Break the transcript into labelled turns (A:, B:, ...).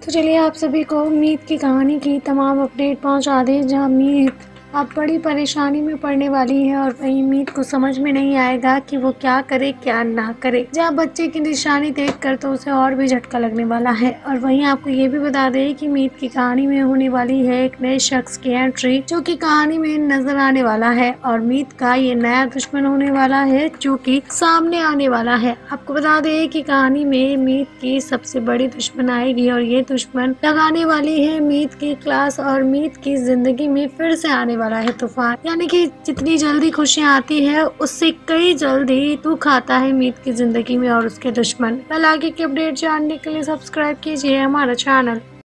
A: तो चलिए आप सभी को मीत की कहानी की तमाम अपडेट पहुंचा दें, जहां मीत अब बड़ी परेशानी में पड़ने वाली है और वहीं मीत को समझ में नहीं आएगा कि वो क्या करे क्या ना करे। जहां बच्चे की निशानी देखकर तो उसे और भी झटका लगने वाला है। और वहीं आपको ये भी बता दें कि मीत की कहानी में होने वाली है एक नए शख्स की एंट्री, जो कि कहानी में नजर आने वाला है और मीत का ये नया दुश्मन होने वाला है जो कि सामने आने वाला है। आपको बता दें कि कहानी में मीत की सबसे बड़ी दुश्मन आएगी और ये दुश्मन लगाने वाली है मीत की क्लास और मीत की जिंदगी में फिर से आने वाला है तूफान। यानी कि जितनी जल्दी खुशियाँ आती है उससे कई जल्दी दुख आता है मीत की जिंदगी में और उसके दुश्मन। कल आगे की अपडेट जानने के लिए सब्सक्राइब कीजिए हमारा चैनल।